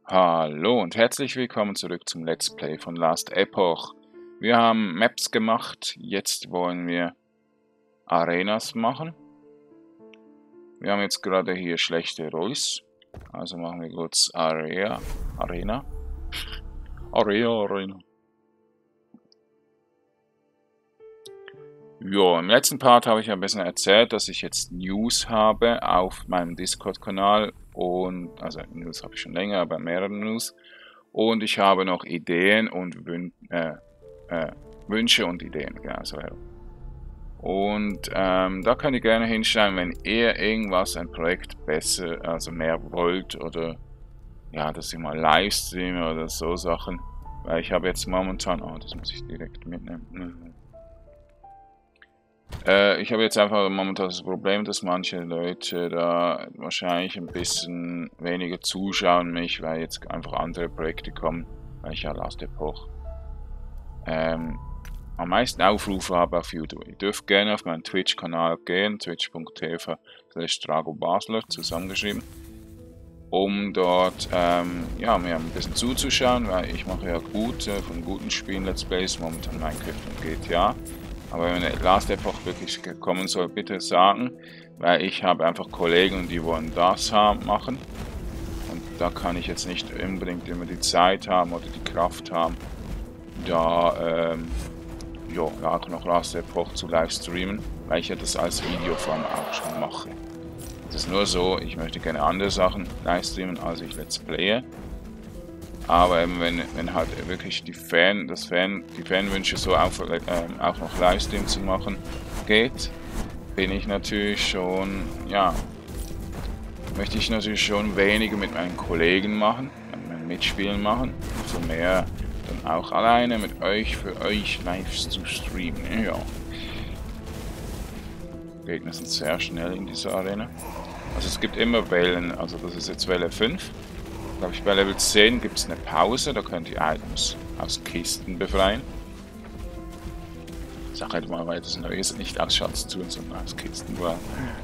Hallo und herzlich willkommen zurück zum Let's Play von Last Epoch. Wir haben Maps gemacht, jetzt wollen wir Arenas machen. Wir haben jetzt gerade hier schlechte Rolls, also machen wir kurz Arena. Ja, im letzten Part habe ich ein bisschen erzählt, dass ich jetzt News habe auf meinem Discord-Kanal und, also News habe ich schon länger, aber mehrere News. Und ich habe noch Ideen und Wünsche und Ideen, genau so. Und da könnt ihr gerne hinschreiben, wenn ihr irgendwas, ein Projekt besser, also mehr wollt oder ja, dass ich mal Livestreame oder so Sachen. Weil ich habe jetzt momentan, oh, das muss ich direkt mitnehmen. Ich habe jetzt einfach momentan das Problem, dass manche Leute da wahrscheinlich ein bisschen weniger zuschauen mich, weil jetzt einfach andere Projekte kommen, weil ich ja Last Epoch am meisten Aufrufe habe auf YouTube. Ihr dürft gerne auf meinen Twitch-Kanal gehen, twitch.tv/dragobasler zusammengeschrieben, um dort ja, mir ein bisschen zuzuschauen, weil ich mache ja von guten Spielen Let's Plays, momentan Minecraft und GTA. Aber wenn Last Epoch wirklich kommen soll, bitte sagen, weil ich habe einfach Kollegen, die wollen das machen. Und da kann ich jetzt nicht unbedingt immer die Zeit haben oder die Kraft haben, da ja, auch noch Last Epoch zu livestreamen, weil ich ja das als Videoform auch schon mache. Es ist nur so, ich möchte gerne andere Sachen livestreamen, als ich Let's Playe. Aber eben wenn halt wirklich die Fanwünsche so auch noch Livestream zu machen geht, bin ich natürlich schon, ja, möchte ich natürlich schon weniger mit meinen Kollegen machen, mit meinen Mitspielen machen, so mehr dann auch alleine mit euch, für euch live zu streamen, ja. Gegner sind sehr schnell in dieser Arena. Also es gibt immer Wellen, also das ist jetzt Welle 5. Glaube ich, bei Level 10 gibt es eine Pause, da könnt ihr Items aus Kisten befreien. Ich sage halt mal, weil das Neue ist nicht aus Schatztruhen, sondern aus Kisten war.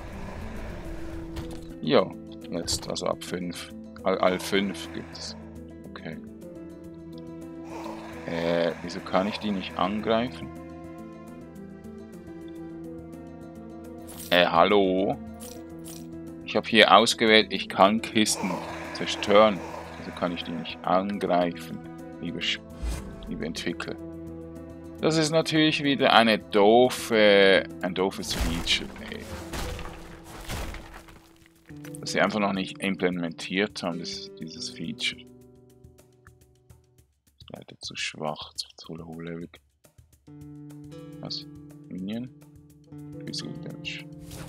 Jo, jetzt also ab 5. All 5 gibt es. Okay. Wieso kann ich die nicht angreifen? Hallo? Ich habe hier ausgewählt, ich kann Kisten zerstören. Also kann ich die nicht angreifen, liebe Entwickler. Das ist natürlich wieder ein doofes Feature, ey. Das sie einfach noch nicht implementiert haben, dieses Feature. Ist leider zu schwach, zu low-level. Was? Minion? Physical Damage.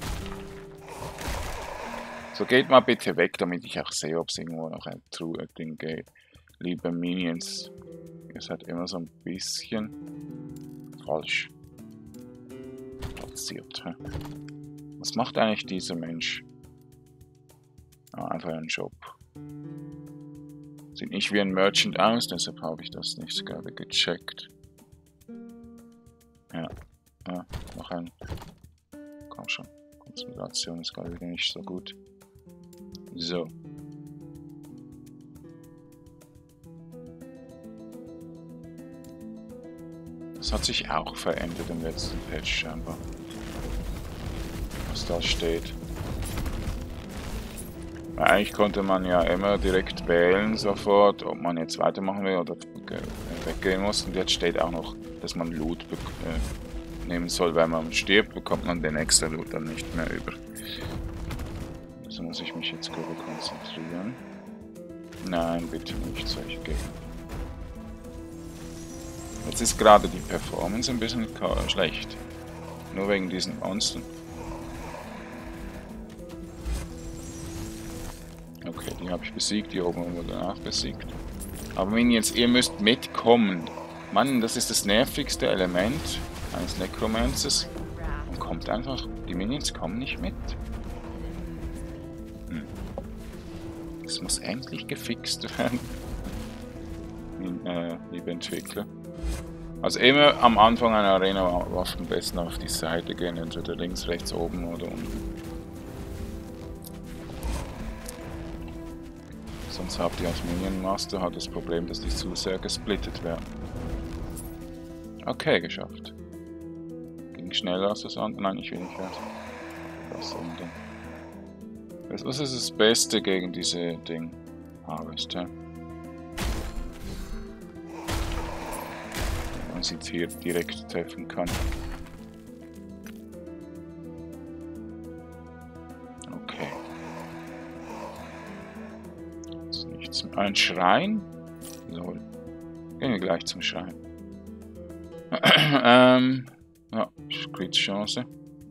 So, geht mal bitte weg, damit ich auch sehe, ob es irgendwo noch ein True-Ding geht. Liebe Minions, ihr seid immer so ein bisschen falsch platziert. Hä? Was macht eigentlich dieser Mensch? Ah, einfach ein Job. Sieht nicht wie ein Merchant aus, deshalb habe ich das nicht gerade gecheckt. Ja, noch ein. Komm schon, Konzentration ist gerade wieder nicht so gut. So. Das hat sich auch verändert im letzten Patch scheinbar. Was da steht. Weil eigentlich konnte man ja immer direkt wählen sofort, ob man jetzt weitermachen will oder weggehen muss. Und jetzt steht auch noch, dass man Loot nehmen soll. Wenn man stirbt, bekommt man den extra Loot dann nicht mehr über. Also muss ich mich jetzt gut konzentrieren. Nein, bitte nicht solche Gegner. Jetzt ist gerade die Performance ein bisschen schlecht. Nur wegen diesen Monstern. Okay, die habe ich besiegt, die oben wurde danach besiegt. Aber Minions, ihr müsst mitkommen. Mann, das ist das nervigste Element eines Necromancers. Man kommt einfach, die Minions kommen nicht mit. Das muss endlich gefixt werden. Liebe Entwickler. Also immer am Anfang einer Arena was am besten auf die Seite gehen, entweder links, rechts, oben oder unten. Jetzt habt ihr als Minion Master halt das Problem, dass die zu sehr gesplittet werden. Okay, geschafft. Ging schneller als das andere. Nein, ich will nicht werden. Das andere. Was ist das Beste gegen diese Ding? Harvest, ja? Man sie hier direkt treffen kann. Okay. Jetzt nichts mehr. Ein Schrein? Lol. Gehen wir gleich zum Schrein. Ja, Crit-Chance.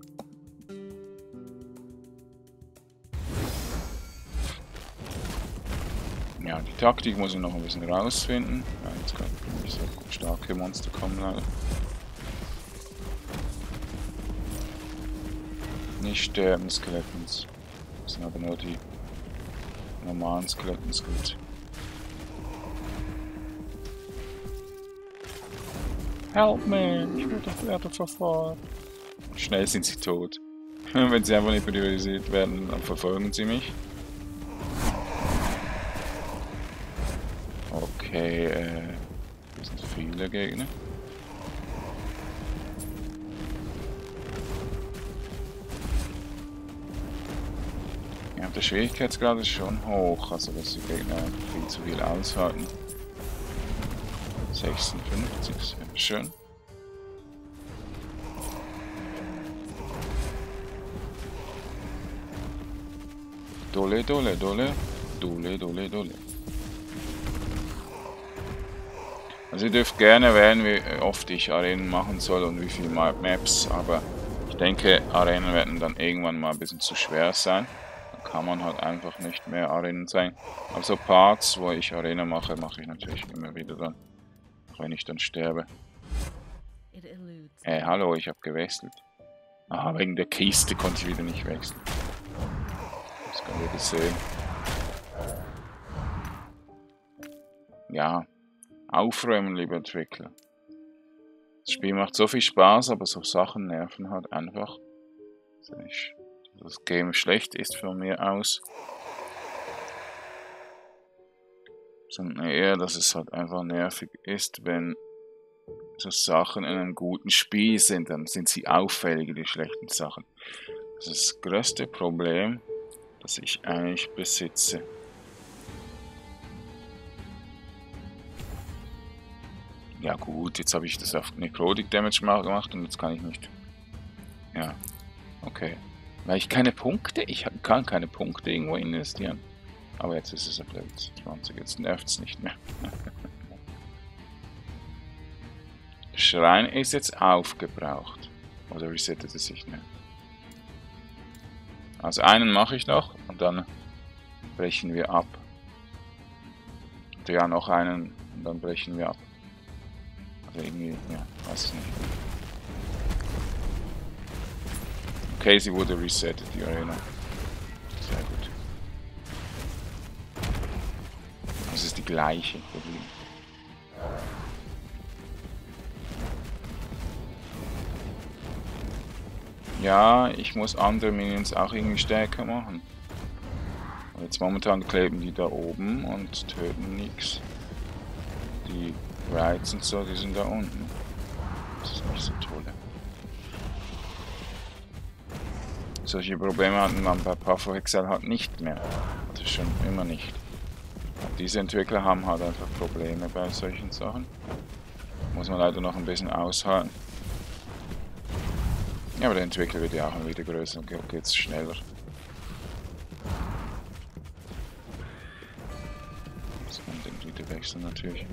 Ja, die Taktik muss ich noch ein bisschen rausfinden. Ja, jetzt kann ich nicht so starke Monster kommen, leider. Nicht sterben, Skeletons. Das sind aber nur die normalen Skeletons gut. Help me! Ich werde verfolgt. Schnell sind sie tot. Wenn sie einfach nicht priorisiert werden, dann verfolgen sie mich. Okay, das sind viele Gegner. Ja, der Schwierigkeitsgrad ist schon hoch, also dass die Gegner viel zu viel aushalten. 56, sehr schön. Dole, dole, dole. Dole, dole, dole. Also ihr dürft gerne wählen, wie oft ich Arenen machen soll und wie viele Maps, aber ich denke, Arenen werden dann irgendwann mal ein bisschen zu schwer sein. Dann kann man halt einfach nicht mehr Arenen sein. Also Parts, wo ich Arena mache, mache ich natürlich immer wieder dann, auch wenn ich dann sterbe. Hallo, ich habe gewechselt. Aha, wegen der Kiste konnte ich wieder nicht wechseln. Das kann jeder sehen. Ja. Aufräumen, liebe Entwickler. Das Spiel macht so viel Spaß, aber so Sachen nerven halt einfach. Das Game schlecht ist von mir aus. Sondern eher, dass es halt einfach nervig ist, wenn so Sachen in einem guten Spiel sind, dann sind sie auffälliger, die schlechten Sachen. Das ist das größte Problem, das ich eigentlich besitze. Ja gut, jetzt habe ich das auf Necrotic Damage gemacht und jetzt kann ich nicht. Ja, okay. Weil ich keine Punkte, kann keine Punkte irgendwo investieren. Aber jetzt ist es auf Level 20, jetzt nervt es nicht mehr. Der Schrein ist jetzt aufgebraucht. Oder resettet es sich nicht? Also einen mache ich noch und dann brechen wir ab. Und ja, noch einen und dann brechen wir ab. Also irgendwie, ja, weiß ich nicht. Okay, sie wurde resettet, die Arena. Sehr gut. Das ist die gleiche Problem. Ja, ich muss andere Minions auch irgendwie stärker machen. Jetzt momentan kleben die da oben und töten nichts. Die Rights und so, die sind da unten. Das ist nicht so toll. Solche Probleme hatten man bei Path of Exile halt nicht mehr. Also schon immer nicht. Und diese Entwickler haben halt einfach Probleme bei solchen Sachen. Muss man leider noch ein bisschen aushalten. Ja, aber der Entwickler wird ja auch wieder größer und geht es schneller. Jetzt kann man den wieder wechseln natürlich.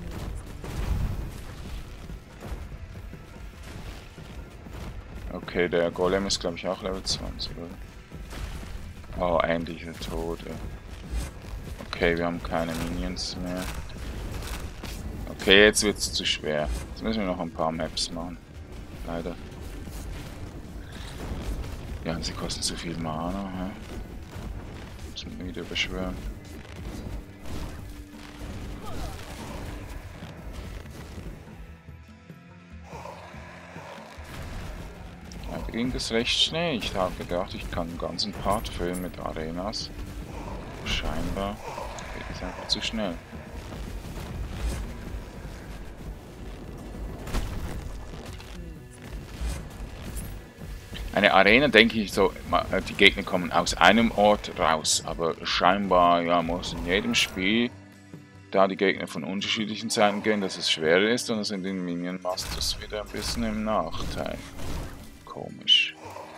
Okay, der Golem ist glaube ich auch Level 20, oder? Oh, endlich der Tod. Okay, wir haben keine Minions mehr. Okay, jetzt wird es zu schwer. Jetzt müssen wir noch ein paar Maps machen. Leider. Ja, sie kosten zu viel Mana. Ja. Müssen wir wieder beschwören. Ging das recht schnell. Ich habe gedacht, ich kann einen ganzen Part füllen mit Arenas. Scheinbar geht es ist einfach zu schnell. Eine Arena, denke ich, so, die Gegner kommen aus einem Ort raus, aber scheinbar, ja, muss in jedem Spiel da die Gegner von unterschiedlichen Seiten gehen, dass es schwerer ist, und dann sind die Minion Masters wieder ein bisschen im Nachteil. Komisch.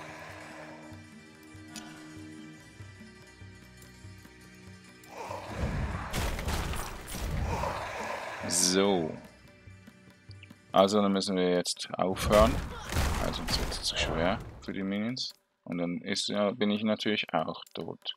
So. Also dann müssen wir jetzt aufhören, weil sonst wird es zu schwer für die Minions. Und dann bin ich natürlich auch tot.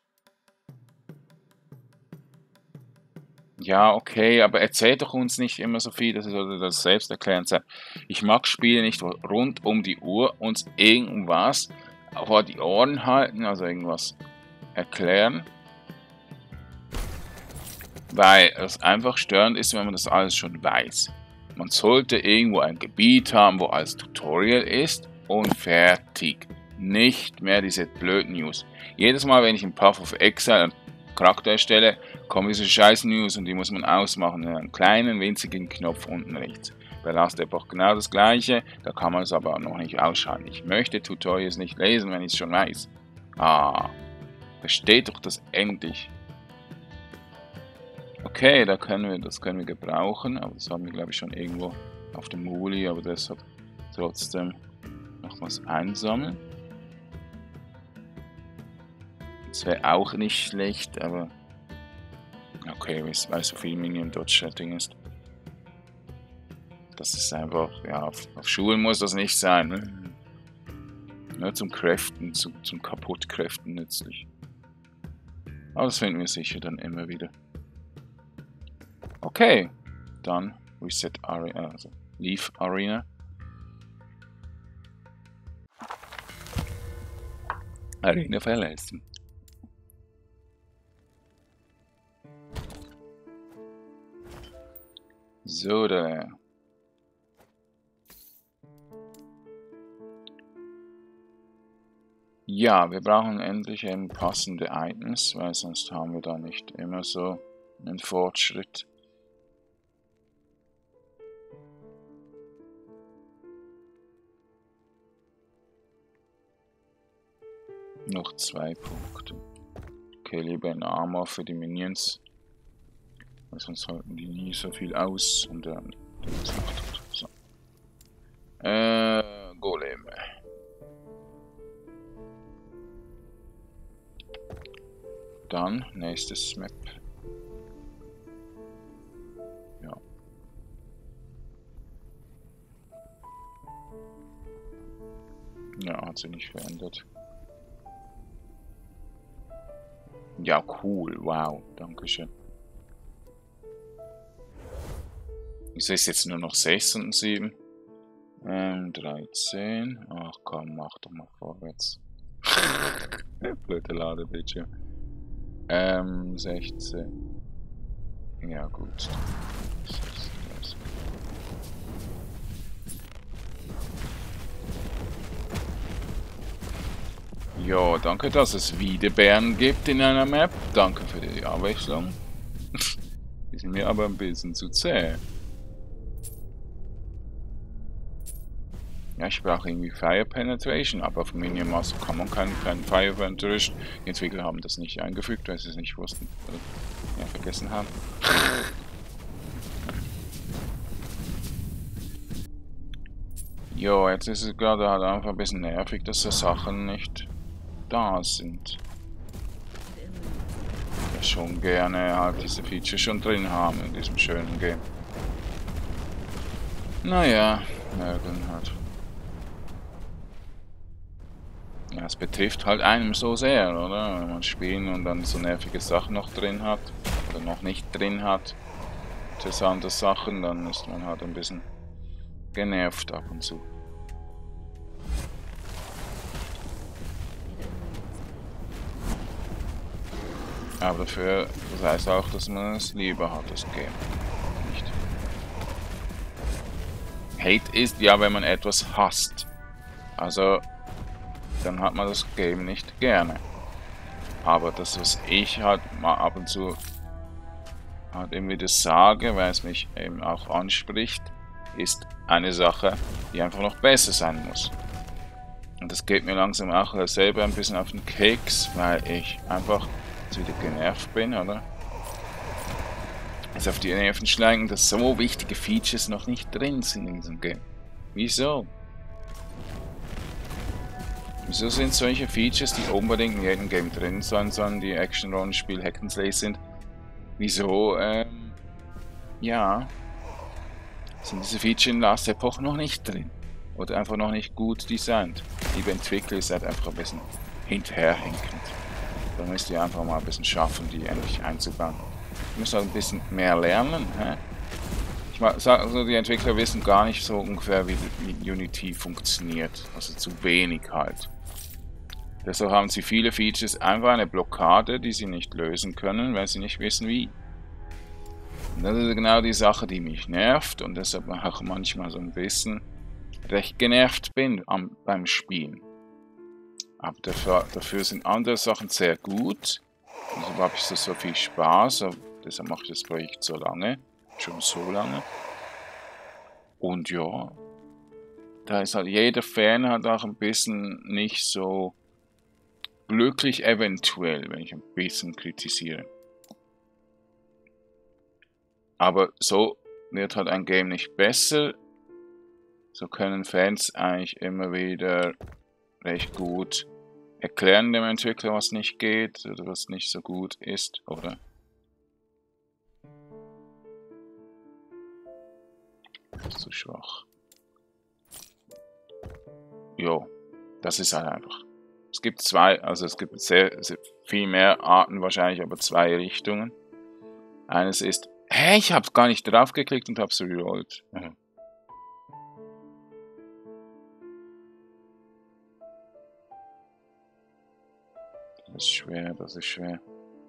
Ja, okay, aber erzählt doch uns nicht immer so viel, das sollte das selbsterklärend sein. Ich mag Spiele nicht, wo rund um die Uhr uns irgendwas vor die Ohren halten, also irgendwas erklären. Weil es einfach störend ist, wenn man das alles schon weiß. Man sollte irgendwo ein Gebiet haben, wo alles Tutorial ist und fertig. Nicht mehr diese blöden News. Jedes Mal, wenn ich in Path of Exile einen Charakter erstelle, kommen diese scheiß News und die muss man ausmachen in einem kleinen, winzigen Knopf unten rechts. Bei Last Epoch genau das gleiche, da kann man es aber noch nicht ausschalten. Ich möchte Tutorials nicht lesen, wenn ich es schon weiß. Ah, versteht doch das endlich. Okay, das können wir gebrauchen, aber das haben wir, glaube ich, schon irgendwo auf dem Muli, aber deshalb trotzdem noch was einsammeln. Das wäre auch nicht schlecht, aber okay, weil so viel Minion Dodge-Setting ist. Das ist einfach, ja, auf Schulen muss das nicht sein, ne? Nur zum Kräften, zum Kaputtkräften nützlich. Aber das finden wir sicher dann immer wieder. Okay, dann Reset Arena, also Leave Arena. Arena verlassen. So, da. Ja, wir brauchen endlich eben passende Items, weil sonst haben wir da nicht immer so einen Fortschritt. Noch 2 Punkte. Okay, lieber ein Armor für die Minions. Weil sonst halten die nie so viel aus und dann ist noch tot. So. Golem. Dann nächstes Map. Ja. Ja, hat sich nicht verändert. Ja, cool. Wow. Dankeschön. Wieso ist jetzt nur noch 6 und 7? 13. Ach komm, mach doch mal vorwärts. Blöde Ladebildschirm. 16. Ja, gut. Ja, danke, dass es Wiedebären gibt in einer Map. Danke für die Abwechslung. Die sind mir aber ein bisschen zu zäh. Ja, ich brauche irgendwie Fire Penetration, aber auf Minion Master kann man keinen Fire Penetration. Die Entwickler haben das nicht eingefügt, weil sie es nicht wussten oder ja, vergessen haben. Jo, jetzt ist es gerade halt einfach ein bisschen nervig, dass so Sachen nicht da sind. Ich ja schon gerne halt diese Feature schon drin haben in diesem schönen Game. Naja, mögen halt. Ja, es betrifft halt einem so sehr, oder? Wenn man spielen und dann so nervige Sachen noch drin hat oder noch nicht drin hat, interessante Sachen, dann ist man halt ein bisschen genervt ab und zu. Aber dafür, das heißt auch, dass man es lieber hat, das Game. Nicht. Hate ist ja, wenn man etwas hasst. Also dann hat man das Game nicht gerne. Aber das, was ich halt mal ab und zu halt irgendwie das sage, weil es mich eben auch anspricht, ist eine Sache, die einfach noch besser sein muss. Und das geht mir langsam auch selber ein bisschen auf den Keks, weil ich einfach jetzt wieder genervt bin, oder? Jetzt auf die Nerven schlagen, dass so wichtige Features noch nicht drin sind in diesem Game. Wieso? Wieso sind solche Features, die unbedingt in jedem Game drin sein sollen, die Action-Rollenspiel Hack and Slay sind, wieso, ja, sind diese Features in Last Epoch noch nicht drin? Oder einfach noch nicht gut designt? Liebe Entwickler, ihr seid einfach ein bisschen hinterherhinkend. Da müsst ihr einfach mal ein bisschen schaffen, die endlich einzubauen. Ihr müsst auch ein bisschen mehr lernen. Hä? Ich sage also, die Entwickler wissen gar nicht so ungefähr, wie Unity funktioniert. Also zu wenig halt. Deshalb haben sie viele Features einfach eine Blockade, die sie nicht lösen können, weil sie nicht wissen wie. Und das ist genau die Sache, die mich nervt und deshalb auch manchmal so ein bisschen recht genervt bin beim Spielen. Aber dafür sind andere Sachen sehr gut. Deshalb habe ich so viel Spaß. Deshalb mache ich das Projekt so lange. Schon so lange. Und ja, da ist halt jeder Fan halt auch ein bisschen nicht so glücklich eventuell, wenn ich ein bisschen kritisiere. Aber so wird halt ein Game nicht besser. So können Fans eigentlich immer wieder recht gut erklären dem Entwickler, was nicht geht oder was nicht so gut ist, oder? Das ist zu schwach. Jo, das ist halt einfach. Es gibt es gibt sehr viel mehr Arten wahrscheinlich, aber zwei Richtungen. Eines ist, hä, ich habe gar nicht drauf geklickt und habe es rerollt. Das ist schwer, das ist schwer.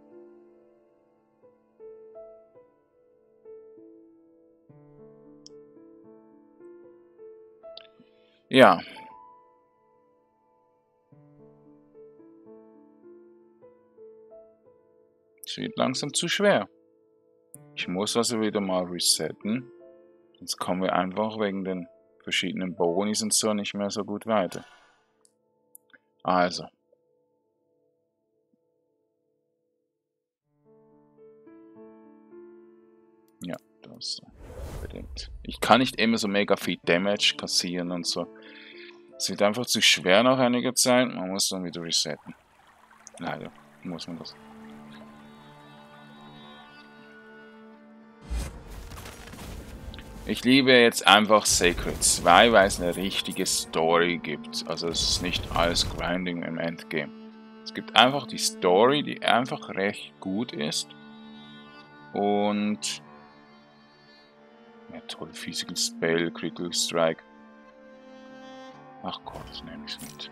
Ja. Es wird langsam zu schwer. Ich muss also wieder mal resetten. Sonst kommen wir einfach wegen den verschiedenen Bonis und so nicht mehr so gut weiter. Also. Ja, das unbedingt. Ich kann nicht immer so mega viel Damage kassieren und so. Es wird einfach zu schwer nach einiger Zeit. Man muss dann wieder resetten. Leider muss man das. Ich liebe jetzt einfach Sacred 2, weil es eine richtige Story gibt. Also es ist nicht alles Grinding im Endgame. Es gibt einfach die Story, die einfach recht gut ist. Und ja, toll, Physical Spell, Critical Strike. Ach Gott, nehme ich es mit.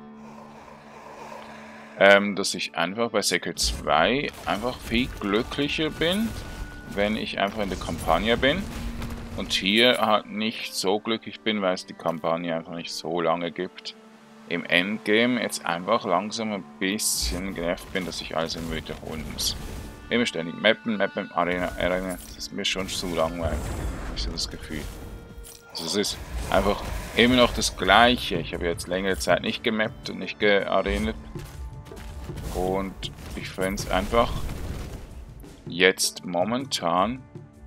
Dass ich einfach bei Sacred 2 einfach viel glücklicher bin, wenn ich einfach in der Kampagne bin. Und hier halt nicht so glücklich bin, weil es die Kampagne einfach nicht so lange gibt. Im Endgame jetzt einfach langsam ein bisschen genervt bin, dass ich alles immer wiederholen muss. Immer ständig mappen, Arena. Das ist mir schon zu langweilig. Ich habe das Gefühl. Also es ist einfach immer noch das Gleiche. Ich habe jetzt längere Zeit nicht gemappt und nicht gearenet. Und ich fände es einfach jetzt momentan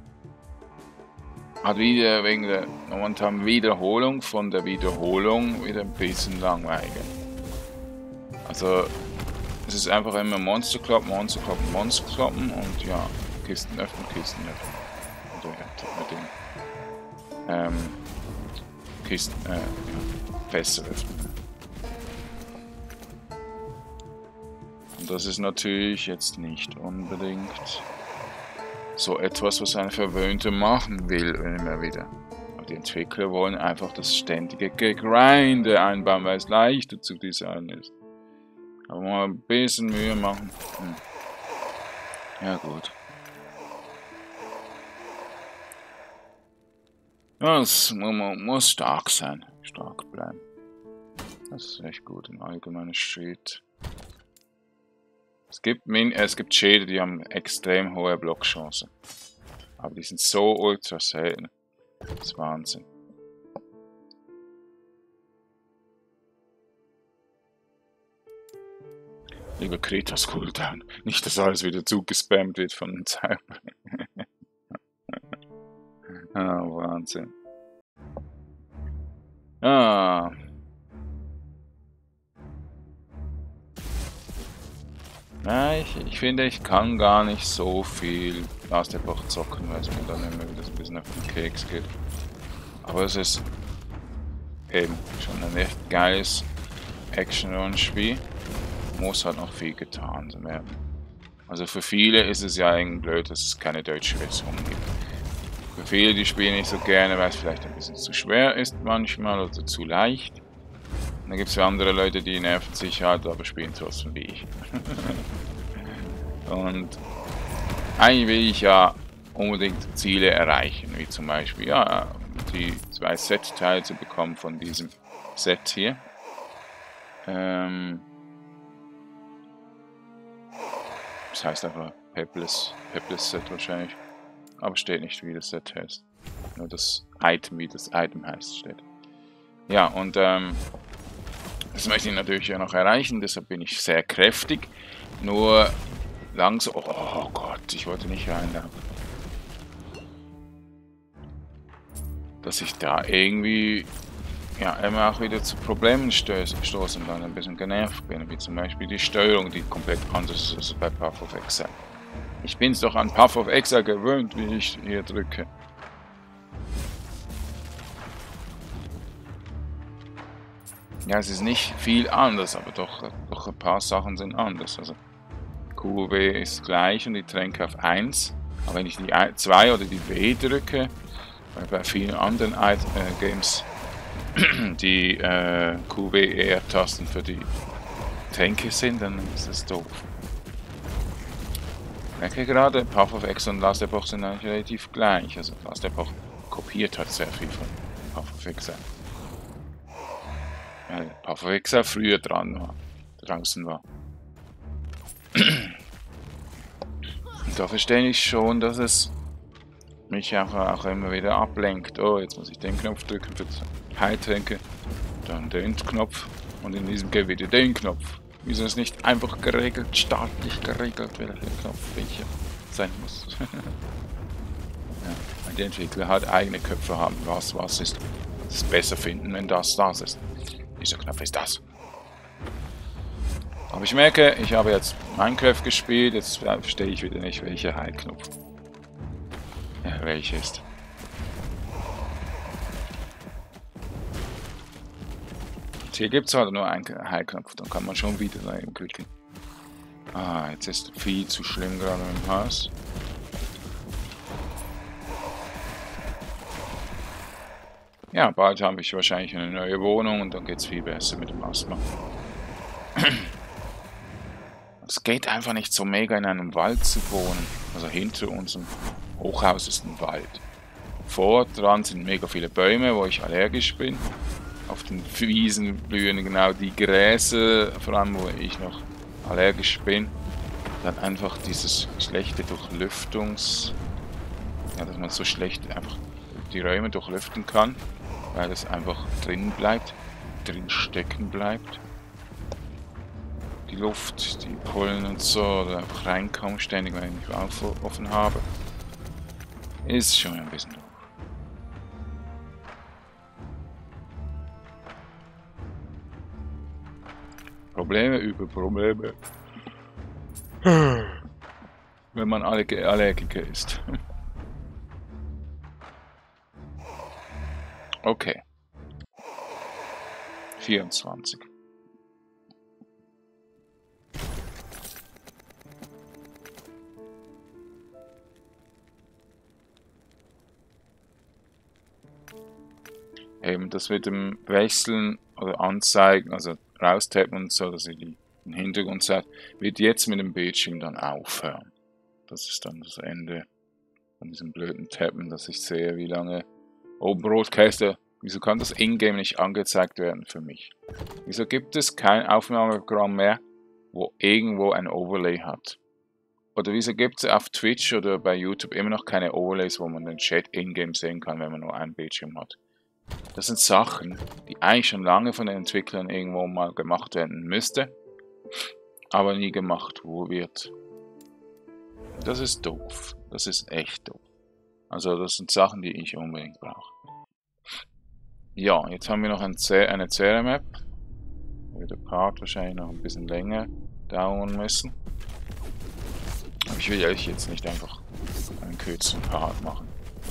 hat wieder wegen der momentanen Wiederholung von der Wiederholung wieder ein bisschen langweiliger. Also es ist einfach immer Monster kloppen und ja, Kisten öffnen. Oder ja, mit den Kisten, ja, Fässer öffnen. Und das ist natürlich jetzt nicht unbedingt so etwas, was ein Verwöhnter machen will, immer wieder. Aber die Entwickler wollen einfach das ständige Gegrinde einbauen, weil es leichter zu designen ist. Aber mal ein bisschen Mühe machen. Ja gut. Das muss stark sein. Stark bleiben. Das ist echt gut im allgemeinen Street. Es gibt Schädel, die haben extrem hohe Blockchancen. Aber die sind so ultra selten. Das ist Wahnsinn. Lieber Kretas Cooldown. Nicht, dass alles wieder zugespammt wird von den Zeitungen. Ah, Wahnsinn. Ah. Ja, ich finde, ich kann gar nicht so viel Last Epoch zocken, weil es mir dann immer wieder so ein bisschen auf den Keks geht. Aber es ist eben schon ein echt geiles Action-Run-Spiel. Muss halt noch viel getan werden. Also für viele ist es ja eigentlich blöd, dass es keine deutsche Version gibt. Für viele, die spielen nicht so gerne, weil es vielleicht ein bisschen zu schwer ist manchmal oder zu leicht. Und dann gibt es für andere Leute, die nerven sich halt, aber spielen trotzdem wie ich. Und eigentlich will ich ja unbedingt Ziele erreichen, wie zum Beispiel ja, die 2 Set-Teile zu bekommen von diesem Set hier. Das heißt einfach Pepless Set wahrscheinlich. Aber steht nicht, wie das Set heißt. Nur das Item, wie das Item heißt, steht. Ja, und das möchte ich natürlich ja noch erreichen, deshalb bin ich sehr kräftig. Nur langsam. Oh Gott, ich wollte nicht reinlaufen. Dass ich da irgendwie ja immer auch wieder zu Problemen stoßen und dann ein bisschen genervt bin, wie zum Beispiel die Steuerung, die komplett anders ist als bei Path of Exile. Ich bin es doch an Path of Exile gewöhnt, wie ich hier drücke. Ja, es ist nicht viel anders, aber doch ein paar Sachen sind anders. Also QW ist gleich und die Tränke auf 1. Aber wenn ich die 2 oder die W drücke, weil bei vielen anderen Games die QW-R-Tasten für die Tränke sind, dann ist das doof. Ich merke gerade, Path of Exile und Last Epoch sind eigentlich relativ gleich. Also Last Epoch kopiert hat sehr viel von Path of Exile. Weil Path of Exile früher draußen war. Und da verstehe ich schon, dass es mich auch immer wieder ablenkt. Oh, jetzt muss ich den Knopf drücken für die Heiltränke, dann den Knopf und in diesem Game wieder den Knopf. Wieso ist nicht einfach geregelt, staatlich geregelt, welcher Knopf welcher sein muss? Ja, weil die Entwickler halt eigene Köpfe haben, was ist. Das besser finden, wenn das ist. Dieser Knopf ist das. Aber ich merke, ich habe jetzt Minecraft gespielt, jetzt verstehe ich wieder nicht, welcher Heilknopf welche ist. Hier gibt es halt nur einen Heilknopf, dann kann man schon wieder daneben klicken. Ah, jetzt ist viel zu schlimm gerade im Haus. Ja, bald habe ich wahrscheinlich eine neue Wohnung und dann geht es viel besser mit dem Asthma. Es geht einfach nicht so mega in einem Wald zu wohnen. Also hinter unserem Hochhaus ist ein Wald. Vor dran sind mega viele Bäume, wo ich allergisch bin. Auf den Wiesen blühen genau die Gräser, vor allem wo ich noch allergisch bin. Dann einfach dieses schlechte Durchlüftungs... Ja, dass man so schlecht einfach die Räume durchlüften kann, weil es einfach drin bleibt, drin stecken bleibt. Die Luft, die Pollen und so, oder einfach reinkommen ständig, wenn ich mich offen habe. Ist schon ein bisschen doof. Probleme über Probleme. Wenn man Allergiker ist. Okay. 24. Eben das mit dem Wechseln oder Anzeigen, also raustappen und so, dass ihr den Hintergrund seht, wird jetzt mit dem Bildschirm dann aufhören. Das ist dann das Ende von diesem blöden Tappen, dass ich sehe, wie lange... Oh, Broadcaster, wieso kann das Ingame nicht angezeigt werden für mich? Wieso gibt es kein Aufnahmeprogramm mehr, wo irgendwo ein Overlay hat. Oder wieso gibt es auf Twitch oder bei YouTube immer noch keine Overlays, wo man den Chat in-game sehen kann, wenn man nur einen Bildschirm hat? Das sind Sachen, die eigentlich schon lange von den Entwicklern irgendwo mal gemacht werden müsste, aber nie gemacht wird. Das ist doof. Das ist echt doof. Also das sind Sachen, die ich unbedingt brauche. Ja, jetzt haben wir noch eine CR-Map. Wird der Part wahrscheinlich noch ein bisschen länger dauern müssen. Aber ich will euch jetzt nicht einfach einen kürzeren Part machen.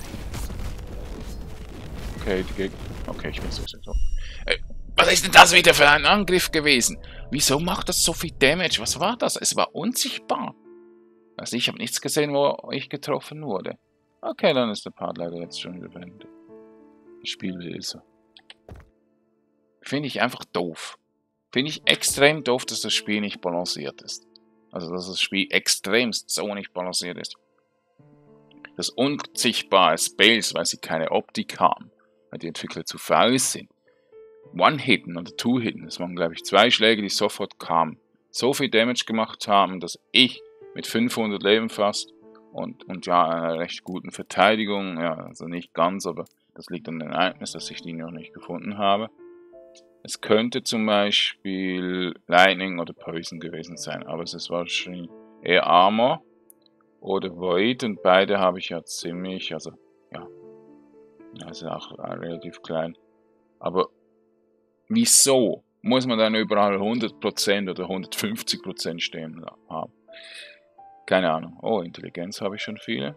Okay, die Gegner. Okay, ich bin so. Was ist denn das wieder für ein Angriff gewesen? Wieso macht das so viel Damage? Was war das? Es war unsichtbar. Also ich habe nichts gesehen, wo ich getroffen wurde. Okay, dann ist der Part leider jetzt schon wieder beendet. Das Spiel ist so. Finde ich einfach doof. Finde ich extrem doof, dass das Spiel nicht balanciert ist. Also dass das Spiel extremst so nicht balanciert ist. Das unsichtbare Spells, weil sie keine Optik haben, weil die Entwickler zu faul sind. One-Hitten oder Two-Hitten, das waren glaube ich 2 Schläge, die sofort kamen. So viel Damage gemacht haben, dass ich mit 500 Leben fast und ja, einer recht guten Verteidigung, ja, also nicht ganz, aber das liegt an dem Ereignis, dass ich die noch nicht gefunden habe. Es könnte zum Beispiel Lightning oder Poison gewesen sein, aber es ist wahrscheinlich eher Armor oder Void und beide habe ich ja ziemlich, also ja, also auch relativ klein. Aber wieso muss man dann überall 100% oder 150% stehen haben? Keine Ahnung. Oh, Intelligenz habe ich schon viele.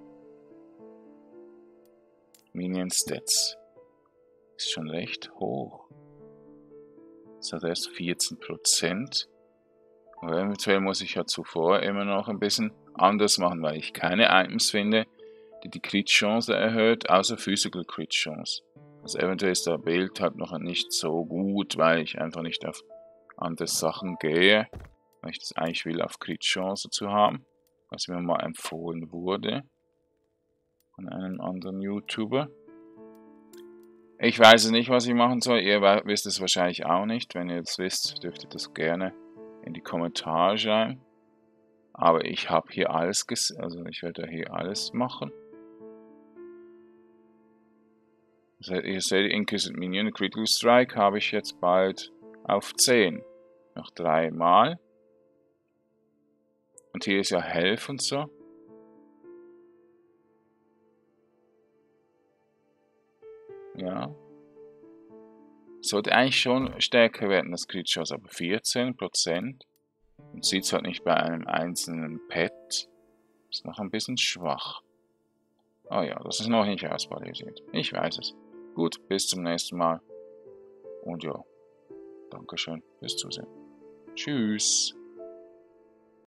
Minion Stats. Ist schon recht hoch. Das hat erst 14%. Aber eventuell muss ich ja zuvor immer noch ein bisschen anders machen, weil ich keine Items finde, die die Crit-Chance erhöht, außer Physical Crit-Chance. Also eventuell ist der Bild halt noch nicht so gut, weil ich einfach nicht auf andere Sachen gehe. Weil ich das eigentlich will, auf Crit-Chance zu haben. Was mir mal empfohlen wurde. Von einem anderen YouTuber. Ich weiß es nicht, was ich machen soll. Ihr wisst es wahrscheinlich auch nicht. Wenn ihr das wisst, dürft ihr das gerne in die Kommentare schreiben. Aber ich habe hier alles also ich werde hier alles machen. Ihr seht, Inquisitive Minion Critical Strike habe ich jetzt bald auf 10. Noch 3 Mal. Und hier ist ja Health und so. Ja. Sollte eigentlich schon stärker werden, das Crit Chance, aber 14%. Und sieht es halt nicht bei einem einzelnen Pet. Ist noch ein bisschen schwach. Oh ja, das ist noch nicht ausbalanciert. Ich weiß es. Gut, bis zum nächsten Mal. Und ja, Dankeschön fürs Zusehen. Tschüss.